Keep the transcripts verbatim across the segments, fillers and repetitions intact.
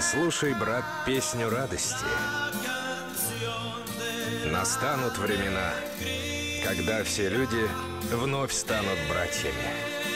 Послушай, брат, песню радости. Настанут времена, когда все люди вновь станут братьями.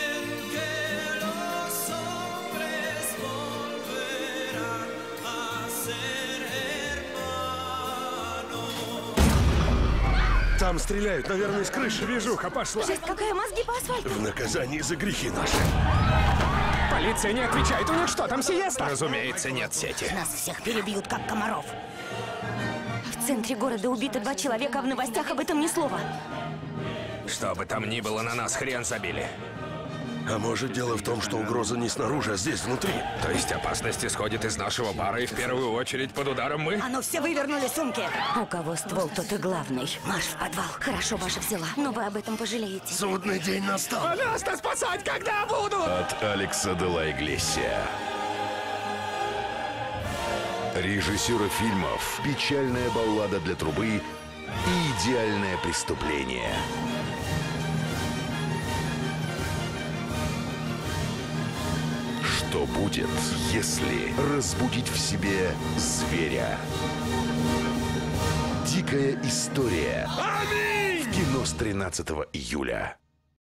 Там стреляют, наверное, с крыши. Движуха пошла. Жесть, какая, мозги по асфальту. В наказании за грехи наши. Полиция не отвечает. У них что, там сиеста? Разумеется, нет сети. Нас всех перебьют, как комаров. В центре города убито два человека, а в новостях об этом ни слова. Что бы там ни было, на нас хрен забили. А может, дело в том, что угроза не снаружи, а здесь, внутри? То есть опасность исходит из нашего бара, и в первую очередь под ударом мы? А ну все вывернули сумки. У кого ствол, тот и главный. Марш в подвал. Хорошо, ваша взяла, но вы об этом пожалеете. Судный день настал. А нас-то спасать когда буду? От Алекса де ла Иглесия. Режиссера фильмов «Печальная баллада для трубы» и «Идеальное преступление». Что будет, если разбудить в себе зверя? Дикая история. Аминь! В кино с тринадцатого июля.